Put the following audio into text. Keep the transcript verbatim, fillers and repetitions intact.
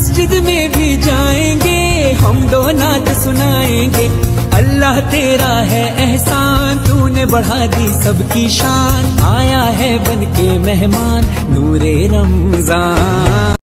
मस्जिद में भी जाएंगे, हम दो नात सुनाएंगे। अल्लाह तेरा है एहसान, तूने बढ़ा दी सबकी शान। आया है बन के मेहमान नूरे रमजान।